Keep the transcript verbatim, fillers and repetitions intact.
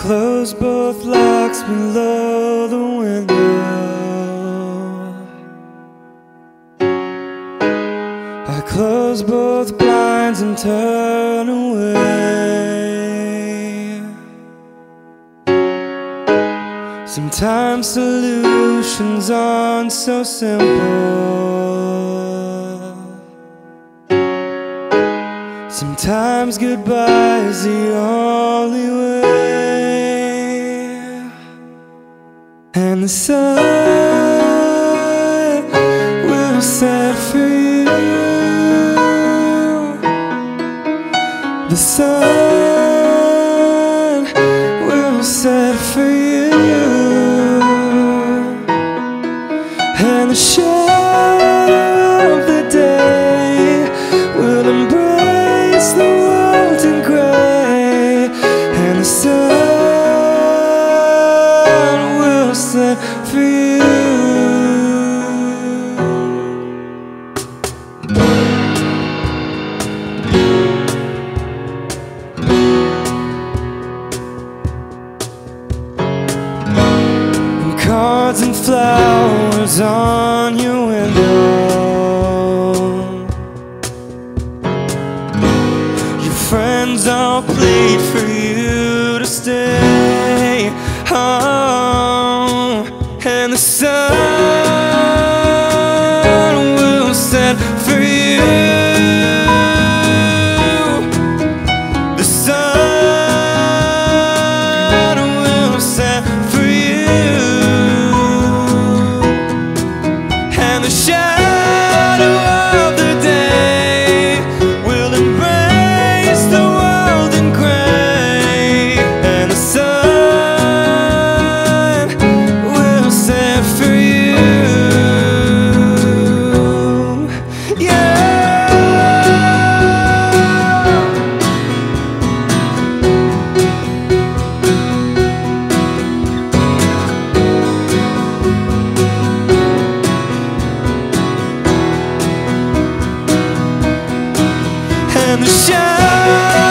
close both locks below the window. I close both blinds and turn away. Sometimes solutions aren't so simple. Sometimes goodbye is the only way. And the sun will set free. The sun will set free. And the shadow of the day will embrace the world in gray. And the sun will set free. Cards and flowers on your window. Your friends all plead for you to stay. Oh, and the sun will set free. The sun will set free. And the shadow of the day will embrace the world in gray. And the sun will set free. Yeah. And the shadow